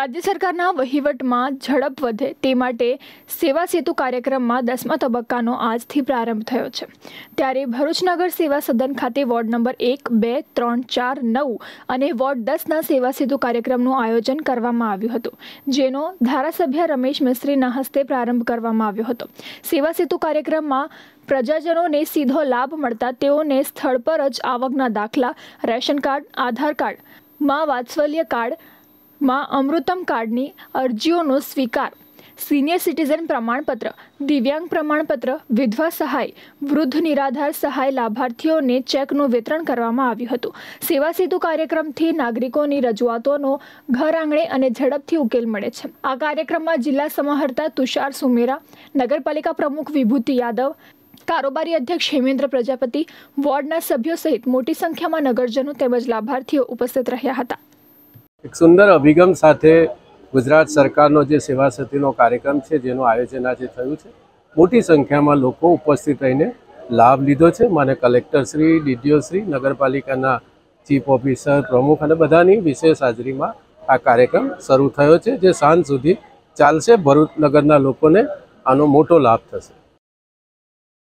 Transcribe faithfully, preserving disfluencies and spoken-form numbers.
राज्य सरकारना वहीवटમાં ઝડપ વધે તે માટે સેવા સેતુ કાર્યક્રમમાં દસમા તબક્કાનો આજથી પ્રારંભ થયો છે। ત્યારે ભરૂચ નગર સેવા સદન ખાતે વોર્ડ નંબર એક, બે, ત્રણ, ચાર, નવ અને વોર્ડ દસના સેવા સેતુ કાર્યક્રમનું આયોજન કરવામાં આવ્યું હતું, જેનો ધારાસભ્ય રમેશ મિસ્ત્રીના હસ્તે પ્રારંભ કરવામાં આવ્યો હતો। સેવા સેતુ કાર્યક્રમમાં પ્રજાજનોને સીધો લાભ મળતા તેઓને સ્થળ પર જ આવકના દાખલા, રેશન કાર્ડ, આધાર કાર્ડ, માં વાત્સલ્ય કાર્ડ, માં અમૃતમ કાર્ડની અરજીઓનો સ્વીકાર, સિનિયર સિટીઝન પ્રમાણપત્ર, દિવ્યાંગ પ્રમાણપત્ર, વિધવા સહાય, વૃદ્ધ નિરાધાર સહાય લાભાર્થીઓને ચેકનું વિતરણ કરવામાં આવ્યું હતું। સેવા સેતુ કાર્યક્રમથી નાગરિકોની રજૂઆતોનો ઘર આંગણે અને ઝડપથી ઉકેલ મળે છે। આ કાર્યક્રમમાં જિલ્લા સમાહર્તા તુષાર સુમેરા, નગરપાલિકા પ્રમુખ વિભૂતિ યાદવ, કારોબારી અધ્યક્ષ હેમેન્દ્ર પ્રજાપતિ, વોર્ડના સભ્યો સહિત મોટી સંખ્યામાં નગરજનો તેમજ લાભાર્થીઓ ઉપસ્થિત રહ્યા હતા। એક સુંદર અભિગમ સાથે ગુજરાત સરકારનો જે સેવા સતીનો કાર્યક્રમ છે જેનું આયોજન આજે થયું છે, મોટી સંખ્યામાં લોકો ઉપસ્થિત રહીને લાભ લીધો છે। મને કલેક્ટર શ્રી, ડીડીઓ શ્રી, નગરપાલિકાના ચીફ ઓફિસર, પ્રમુખ અને બધાની વિશેષ હાજરીમાં આ કાર્યક્રમ શરૂ થયો છે, જે સાંજ સુધી ચાલશે। ભરૂચ નગરના લોકોને આનો મોટો લાભ થશે।